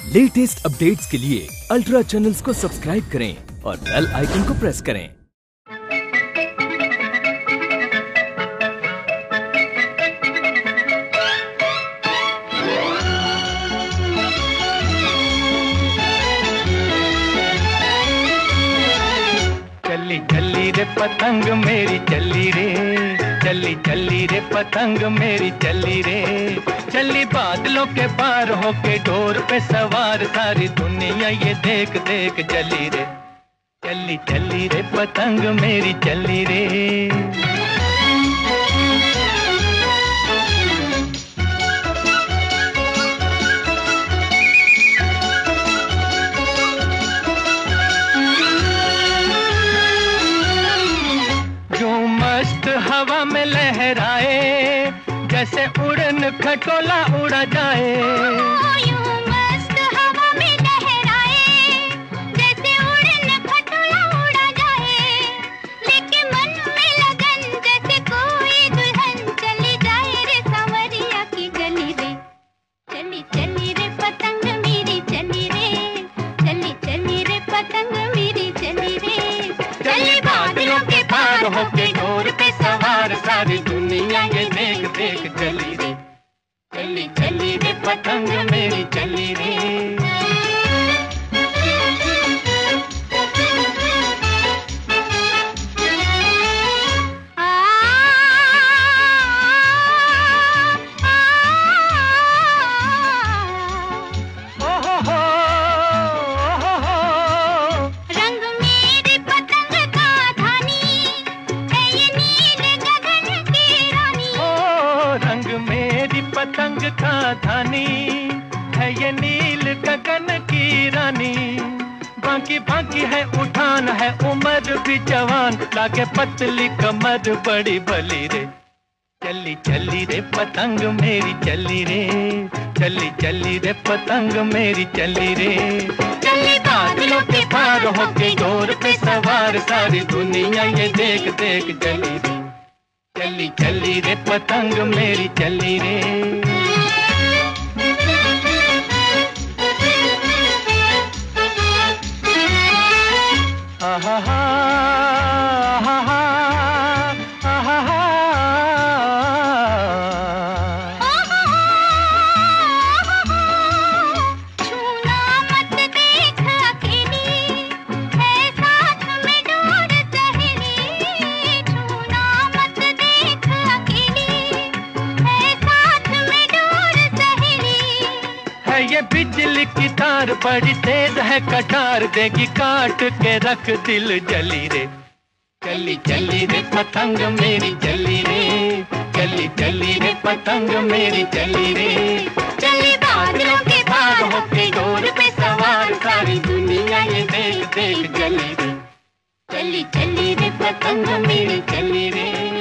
Latest updates के लिए ultra channels को सब्सक्राइब करें और बेल आइकन को प्रेस करें। चली चली रे पतंग मेरी चली रे, चली चली रे पतंग मेरी चली रे, चली बादलों के पार होके डोर पे सवार, सारी दुनिया ये देख देख चली रे, चली चली रे पतंग मेरी चली रे। हवा में लहराए जैसे उड़न खटोला उड़ा जाए, यूं मस्त हवा में लहराए जैसे उड़न खटोला उड़ा जाए, लेके मन में लगन जैसे कोई दुल्हन चली जाए रे सांवरिया की गली रे, चली चली रे पतंग मेरी चली रे, चली चली रे पतंग मेरी चली रे, चली बादलों के पार होके डोर पे सवार, सारी दुनिया ये देख देख चली रे, चली चली रे पतंग मेरी चली रे। पतंग का धानी है ये नील गगन की रानी, बाकी बाकी है उठान है उम्र भी जवान, लागे पतली कमर बड़ी भली रे, चली चली रे पतंग मेरी चली रे, चली चली रे पतंग मेरी चली रे, चली बादलों के पार होके डोर पे सवार, सारी दुनिया ये देख देख चली रे, चली चली रे पतंग मेरी चली रे। आहा हा आहा हा आहा हा। छूना मत देख अकेली है साथ में डोर सहेली, छूना मत देख अकेली है साथ में डोर सहेली, है ये बिजली की तार बड़ी तेज है कटार, देगी काट के रख दिल जली रे, चली चली रे पतंग मेरी चली रे, चली चली रे पतंग मेरी चली रे, चली बादलों के पार होके डोर पे सवार, सारी दुनिया ये देख देख चली रे, चली चली रे पतंग मेरी चली रे।